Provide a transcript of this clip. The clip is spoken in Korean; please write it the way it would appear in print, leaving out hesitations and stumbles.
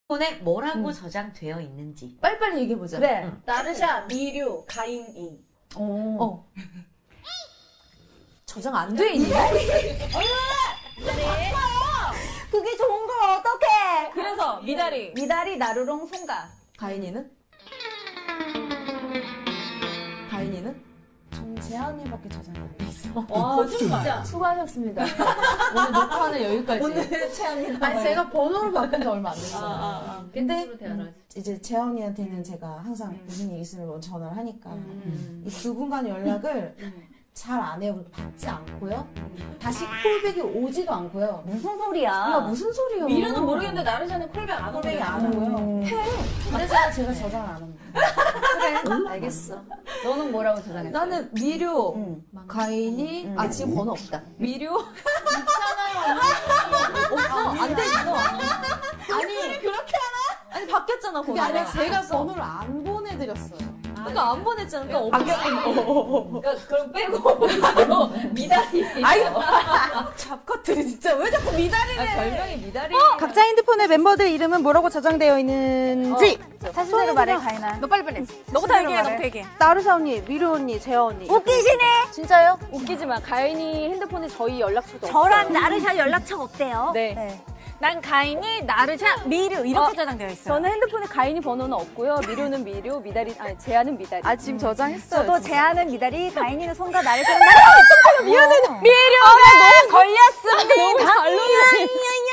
폰에 뭐라고 저장되어 있는지. 빨리빨리 얘기해보자. 그래. 응. 나르샤, 미류, 가인이. 저장 안 돼 있니? 그게 좋은 걸 어떡해. 그래서 미다리. 미다리, 나루롱, 송가. 가인이는? 가인이는? 전 재한이밖에 저장이 안 돼 있어. 와, 진짜. 수고하셨습니다. 오늘 녹화는 여기까지. 오늘 최악이다. 아니 제가 번호를 바꾼 지 얼마 안 됐어요. 근데 이제 재현이한테는 제가 항상 무슨 일 있으면 먼저 전화를 하니까 이 두 분간 연락을 잘 안 해요. 그리고 받지 않고요. 다시 콜백이 오지도 않고요. 무슨 소리야. 야 무슨 소리야. 미류는 모르겠는데 나르샤는 콜백 안 콜백이 오네. 안 오고요. 그래서 제가 저장을 안 합니다. 그래, 알겠어. 너는 뭐라고 저장했어? 나는 미료, 가인이, 지금 번호 없다. 미료? 없어, 안 돼 있어. 아니, 그렇게 하나? 아니, 바뀌었잖아, 그게 번호가. 아니라 제가 번호를 안 보내드렸어요. 그러니까 안 보냈잖아. 그러니까 없어. 그럼 빼고 미다리. 잡컷들이 진짜 왜 자꾸 미달이래. 별명이 미다리. 각자 핸드폰에 멤버들 이름은 뭐라고 저장되어 있는지 사실대로 말해, 가인아. 너 빨리빨리 너부터 얘기해, 너부터 얘기해. 나루샤 언니, 미루 언니, 재현 언니. 웃기시네! 진짜요? 웃기지 마. 가인이 핸드폰에 저희 연락처도 저랑 나르샤 연락처 없대요. 네. 난 가인이, 나르샤, 미류 이렇게 저장되어 있어요. 저는 핸드폰에 가인이 번호는 없고요. 미류는 미류, 미다리, 아니 재한은 미다리. 아 지금 저장했어요. 저도 재하는 미다리, 가인이는 송가, 나르샤는 나르샤. 미류가 너무 걸렸습니다. 너무 잘 놀리네.